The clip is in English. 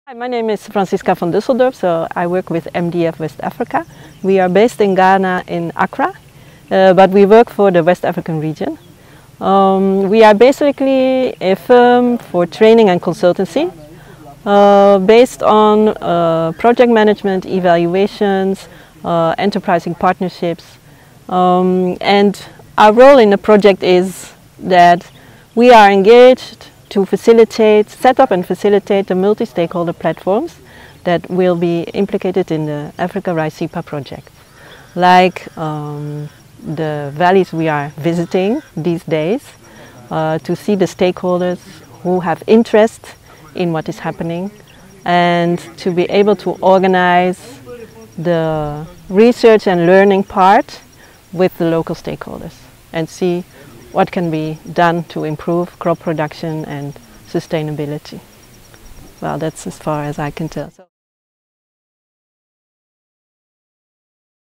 Hi, my name is Francisca van Dusseldorp, so I work with MDF West Africa. We are based in Ghana in Accra, but we work for the West African region. We are basically a firm for training and consultancy based on project management, evaluations, enterprising partnerships. And our role in the project is that we are engaged to set up and facilitate the multi-stakeholder platforms that will be implicated in the Africa RICEPA project. Like the valleys we are visiting these days, to see the stakeholders who have interest in what is happening and to be able to organize the research and learning part with the local stakeholders and see what can be done to improve crop production and sustainability. Well, that's as far as I can tell.